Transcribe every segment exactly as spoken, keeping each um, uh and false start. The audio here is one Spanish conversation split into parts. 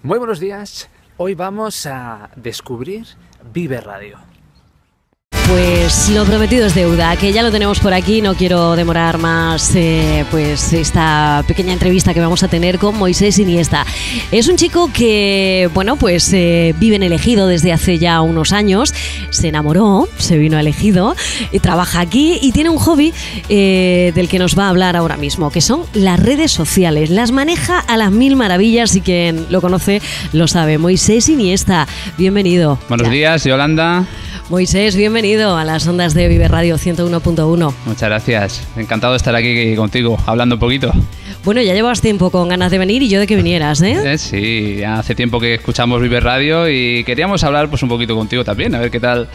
Muy buenos días. Hoy vamos a descubrir Vive Radio. Pues lo prometido es deuda, que ya lo tenemos por aquí. No quiero demorar más eh, pues esta pequeña entrevista que vamos a tener con Moisés Iniesta. Es un chico que, bueno, pues eh, vive en El Ejido desde hace ya unos años. Se enamoró, se vino a El Ejido y trabaja aquí y tiene un hobby eh, del que nos va a hablar ahora mismo, que son las redes sociales. Las maneja a las mil maravillas y quien lo conoce lo sabe. Moisés Iniesta, bienvenido. Buenos ya. días, Yolanda. Moisés, bienvenido a las ondas de Vive Radio ciento uno punto uno. Muchas gracias, encantado de estar aquí contigo, hablando un poquito. Bueno, ya llevas tiempo con ganas de venir y yo de que vinieras, ¿eh? eh sí, ya hace tiempo que escuchamos Vive Radio y queríamos hablar pues un poquito contigo también, a ver qué tal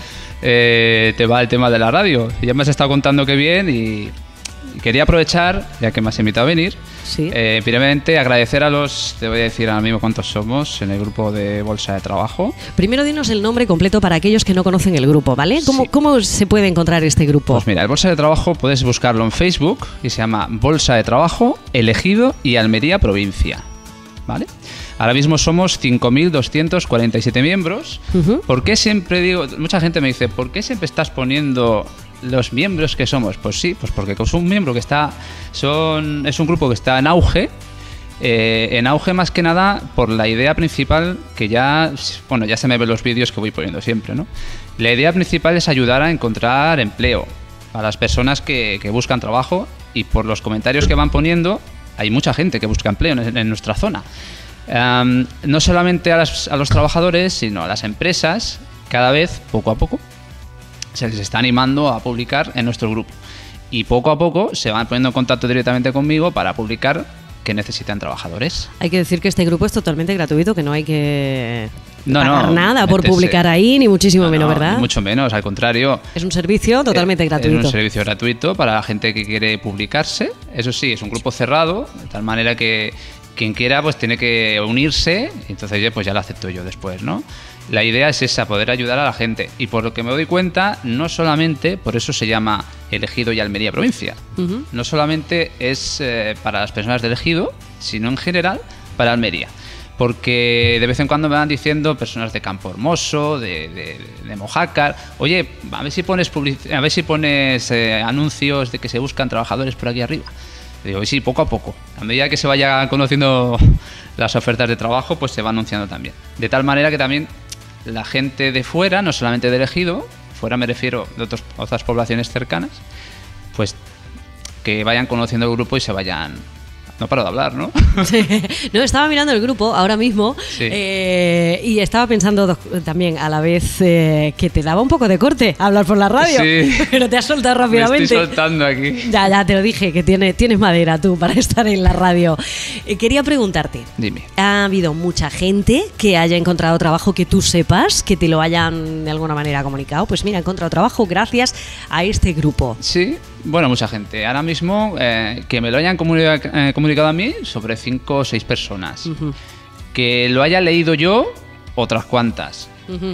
eh, te va el tema de la radio. Ya me has estado contando que bien y quería aprovechar, ya que me has invitado a venir, sí. eh, primeramente agradecer a los, te voy a decir ahora mismo cuántos somos en el grupo de Bolsa de Trabajo. Primero dinos el nombre completo para aquellos que no conocen el grupo, ¿vale? ¿Cómo, sí. ¿Cómo se puede encontrar este grupo? Pues mira, el Bolsa de Trabajo puedes buscarlo en Facebook y se llama Bolsa de Trabajo, El Ejido y Almería Provincia, ¿vale? Ahora mismo somos cinco mil doscientos cuarenta y siete miembros. Uh-huh. ¿Por qué siempre digo, mucha gente me dice, ¿por qué siempre estás poniendo los miembros que somos? Pues sí, pues porque es un miembro que está, son, es un grupo que está en auge, eh, en auge más que nada por la idea principal que ya, bueno, ya se me ven los vídeos que voy poniendo siempre, ¿no? La idea principal es ayudar a encontrar empleo a las personas que, que buscan trabajo, y por los comentarios que van poniendo hay mucha gente que busca empleo en, en nuestra zona. Um, no solamente a, las, a los trabajadores, sino a las empresas, cada vez, poco a poco, se les está animando a publicar en nuestro grupo. Y poco a poco se van poniendo en contacto directamente conmigo para publicar que necesitan trabajadores. Hay que decir que este grupo es totalmente gratuito, que no hay que no, pagar no, nada por meterse. publicar ahí, ni muchísimo no, menos, no, ¿verdad? Ni mucho menos, al contrario. Es un servicio totalmente es, gratuito. Es un servicio gratuito para la gente que quiere publicarse. Eso sí, es un grupo cerrado, de tal manera que quien quiera pues tiene que unirse, y entonces pues ya lo acepto yo después, ¿no? La idea es esa, poder ayudar a la gente. Y por lo que me doy cuenta, no solamente, por eso se llama El Ejido y Almería Provincia, uh-huh. no solamente es eh, para las personas del Ejido, sino en general para Almería. Porque de vez en cuando me van diciendo personas de Campo Hermoso, de, de, de Mojácar, oye, a ver si pones, public- a ver si pones eh, anuncios de que se buscan trabajadores por aquí arriba. Y digo, sí, poco a poco. A medida que se vaya conociendo las ofertas de trabajo, pues se va anunciando también. De tal manera que también la gente de fuera, no solamente del Ejido, fuera me refiero de otros, otras poblaciones cercanas, pues que vayan conociendo el grupo y se vayan... No paro de hablar, ¿no? Sí. No, estaba mirando el grupo ahora mismo, sí. eh, y estaba pensando también a la vez eh, que te daba un poco de corte hablar por la radio, sí. Pero te has soltado rápidamente. Me estoy soltando aquí. Ya, ya te lo dije, que tiene, tienes madera tú para estar en la radio. Eh, quería preguntarte. Dime. ¿Ha habido mucha gente que haya encontrado trabajo que tú sepas, que te lo hayan de alguna manera comunicado? Pues mira, he encontrado trabajo gracias a este grupo. Sí, bueno, mucha gente. Ahora mismo eh, que me lo hayan comunicado, eh, comunicado a mí, sobre cinco o seis personas. Uh-huh. Que lo haya leído yo, otras cuantas. Uh-huh.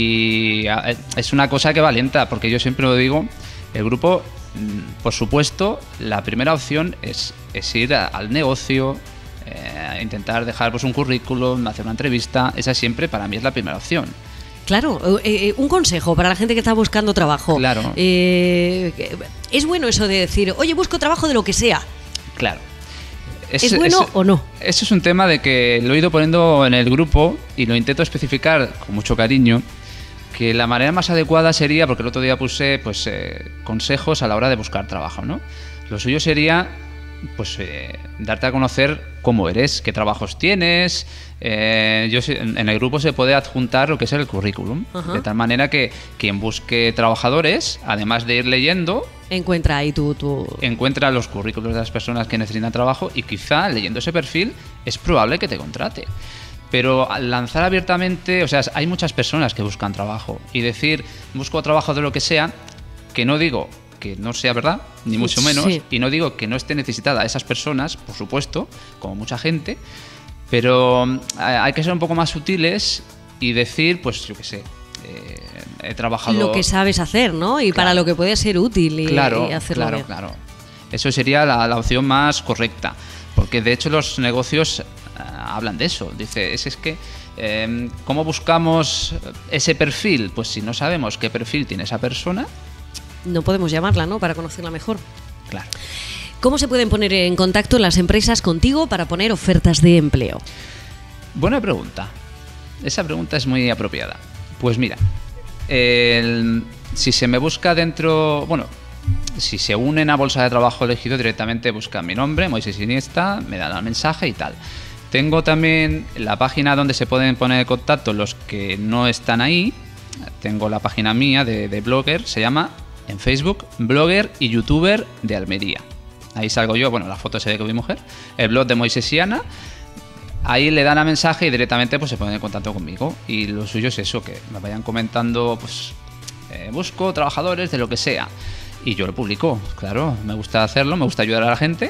Y eh, es una cosa que va lenta, porque yo siempre lo digo, el grupo, por supuesto, la primera opción es, es ir a, al negocio, eh, intentar dejar pues, un currículum, hacer una entrevista. Esa siempre para mí es la primera opción. Claro, eh, un consejo para la gente que está buscando trabajo. Claro. Eh, es bueno eso de decir, oye, busco trabajo de lo que sea. Claro. ¿Es, ¿Es bueno es, o no? Eso es un tema de que lo he ido poniendo en el grupo y lo intento especificar con mucho cariño, que la manera más adecuada sería, porque el otro día puse pues eh, consejos a la hora de buscar trabajo, ¿no? Lo suyo sería pues eh, darte a conocer cómo eres, qué trabajos tienes. Eh, yo en el grupo se puede adjuntar lo que es el currículum, uh-huh. de tal manera que quien busque trabajadores, además de ir leyendo, encuentra ahí tu, tu... encuentra los currículos de las personas que necesitan trabajo, y quizá leyendo ese perfil es probable que te contrate. Pero al lanzar abiertamente, o sea, hay muchas personas que buscan trabajo, y decir busco trabajo de lo que sea, que no digo que no sea verdad, ni mucho menos, sí. Y no digo que no esté necesitada a esas personas, por supuesto, como mucha gente, pero hay que ser un poco más sutiles y decir, pues yo qué sé, eh, he trabajado... Lo que sabes hacer, ¿no? Y claro, para lo que puede ser útil y, claro, y hacerlo claro, bien. Claro, eso sería la, la opción más correcta, porque de hecho los negocios hablan de eso. Dice, es, es que, eh, ¿cómo buscamos ese perfil? Pues si no sabemos qué perfil tiene esa persona... No podemos llamarla, ¿no? Para conocerla mejor. Claro. ¿Cómo se pueden poner en contacto las empresas contigo para poner ofertas de empleo? Buena pregunta. Esa pregunta es muy apropiada. Pues mira, el, si se me busca dentro... Bueno, si se unen a Bolsa de Trabajo Elegido, directamente buscan mi nombre, Moisés Iniesta, me dan el mensaje y tal. Tengo también la página donde se pueden poner en contacto los que no están ahí. Tengo la página mía de, de blogger, se llama en Facebook Blogger y Youtuber de Almería. Ahí salgo yo, bueno, la foto se ve con mi mujer. El blog de Moisés y Ana. Ahí le dan a mensaje y directamente pues se ponen en contacto conmigo. Y lo suyo es eso, que me vayan comentando, pues eh, busco trabajadores de lo que sea. Y yo lo publico, claro, me gusta hacerlo, me gusta ayudar a la gente.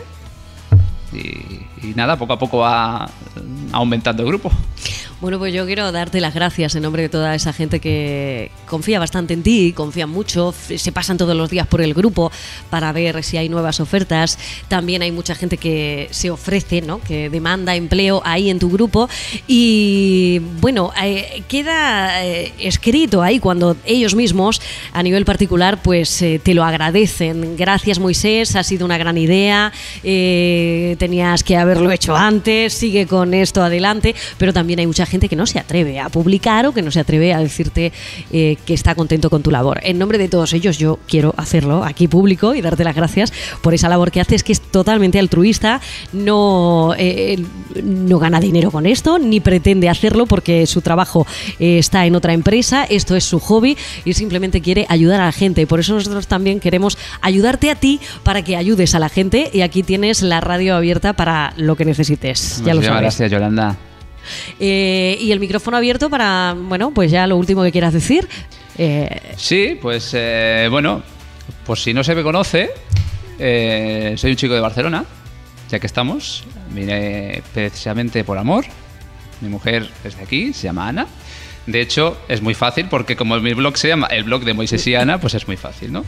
Y, y nada, poco a poco va aumentando el grupo. Bueno, pues yo quiero darte las gracias en nombre de toda esa gente que confía bastante en ti, confía mucho, se pasan todos los días por el grupo para ver si hay nuevas ofertas. También hay mucha gente que se ofrece, ¿no? Que demanda empleo ahí en tu grupo. Y bueno, eh, queda eh, escrito ahí cuando ellos mismos, a nivel particular, pues eh, te lo agradecen. Gracias, Moisés, ha sido una gran idea. Eh, tenías que haberlo hecho antes, sigue con esto adelante. Pero también hay mucha gente gente que no se atreve a publicar o que no se atreve a decirte eh, que está contento con tu labor. En nombre de todos ellos yo quiero hacerlo aquí público y darte las gracias por esa labor que haces, que es totalmente altruista, no, eh, no gana dinero con esto, ni pretende hacerlo porque su trabajo eh, está en otra empresa, esto es su hobby y simplemente quiere ayudar a la gente. Por eso nosotros también queremos ayudarte a ti para que ayudes a la gente y aquí tienes la radio abierta para lo que necesites. Ya lo sabes. Gracias, Yolanda. Eh, y el micrófono abierto para, bueno, pues ya lo último que quieras decir. Eh... Sí, pues eh, bueno, por si no se me conoce, eh, soy un chico de Barcelona, ya que estamos. Vine precisamente por amor. Mi mujer es de aquí, se llama Ana. De hecho, es muy fácil porque como mi blog se llama el blog de Moisés y Ana, pues es muy fácil, ¿no?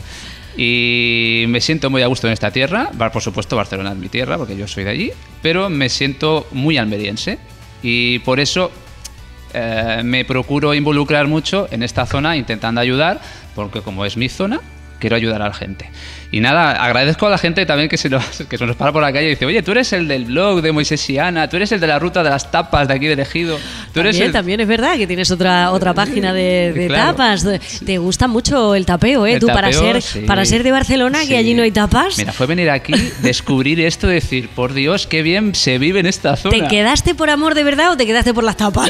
Y me siento muy a gusto en esta tierra. Por supuesto, Barcelona es mi tierra porque yo soy de allí, pero me siento muy almeriense. Y por eso eh, me procuro involucrar mucho en esta zona intentando ayudar, porque como es mi zona, quiero ayudar a la gente. Y nada, agradezco a la gente también que se nos, que se nos para por la calle y dice, oye, tú eres el del blog de Moisés y Ana, tú eres el de la ruta de las tapas de aquí de Elegido. Tú también, eres el... también es verdad que tienes otra otra página de, de claro. tapas. Te gusta mucho el tapeo, ¿eh? El tú tapeo, para ser sí. para ser de Barcelona, sí. que allí no hay tapas. Mira, fue venir aquí, descubrir esto, decir, por Dios, qué bien se vive en esta zona. ¿Te quedaste por amor de verdad o te quedaste por las tapas?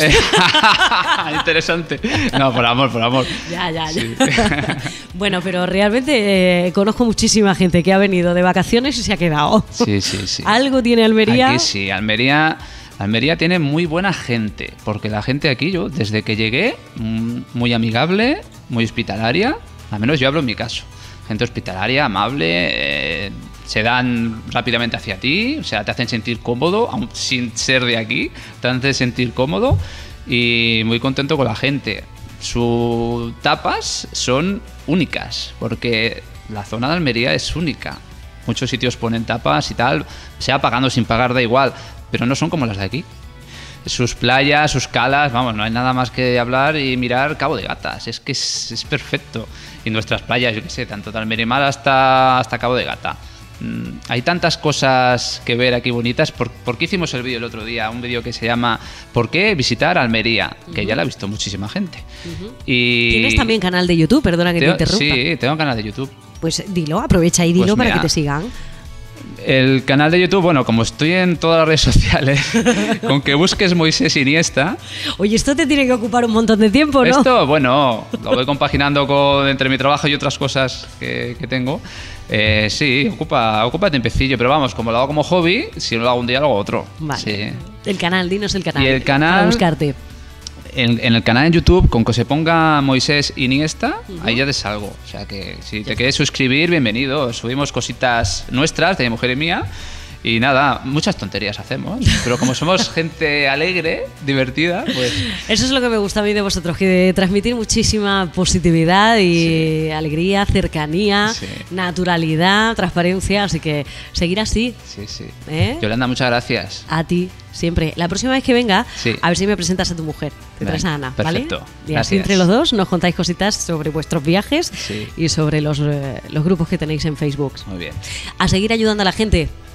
Interesante. No, por amor, por amor. Ya, ya, ya. Sí. Bueno, pero realmente eh, conozco muchísima gente que ha venido de vacaciones y se ha quedado. Sí, sí, sí. Algo tiene Almería. Aquí sí, Almería, Almería tiene muy buena gente, porque la gente aquí, yo desde que llegué, muy amigable, muy hospitalaria, al menos yo hablo en mi caso. Gente hospitalaria, amable, eh, se dan rápidamente hacia ti, o sea, te hacen sentir cómodo, aun sin ser de aquí, te hacen sentir cómodo y muy contento con la gente. Sus tapas son únicas, porque la zona de Almería es única. Muchos sitios ponen tapas y tal, sea pagando o sin pagar, da igual, pero no son como las de aquí. Sus playas, sus calas, vamos, no hay nada más que hablar y mirar Cabo de Gata. Es que es, es perfecto. Y nuestras playas, yo qué sé, tanto de Almería hasta, hasta Cabo de Gata. Mm, hay tantas cosas que ver aquí bonitas. ¿Por, ¿por qué hicimos el vídeo el otro día? Un vídeo que se llama ¿Por qué visitar Almería? Que uh-huh. ya la ha visto muchísima gente. Uh-huh. Y ¿tienes también canal de YouTube? Perdona que tengo, te interrumpa. Sí, tengo un canal de YouTube. Pues dilo, aprovecha y dilo pues para mira, que te sigan. El canal de YouTube, bueno, como estoy en todas las redes sociales, con que busques Moisés Iniesta... Oye, esto te tiene que ocupar un montón de tiempo, ¿no? Esto, bueno, lo voy compaginando con, entre mi trabajo y otras cosas que, que tengo. Eh, sí, ocupa, ocupa tiempecillo, pero vamos, como lo hago como hobby, si no lo hago un día, lo hago otro. Vale. Sí. El canal, dinos el canal. Y el canal... Para buscarte. En, en el canal en YouTube, con que se ponga Moisés Iniesta, uh-huh. ahí ya te salgo. O sea que si te quieres suscribir, bienvenido. Subimos cositas nuestras, de mi mujer y mía. Y nada, muchas tonterías hacemos, pero como somos gente alegre, divertida, pues... Eso es lo que me gusta a mí de vosotros, que transmitir muchísima positividad y sí. alegría, cercanía, sí. naturalidad, transparencia, así que seguir así. Sí, sí. ¿Eh? Yolanda, muchas gracias. A ti, siempre. La próxima vez que venga, sí. a ver si me presentas a tu mujer, te traes a Ana, ¿vale? Perfecto. Y gracias. así entre los dos nos contáis cositas sobre vuestros viajes sí. y sobre los, eh, los grupos que tenéis en Facebook. Muy bien. A seguir ayudando a la gente.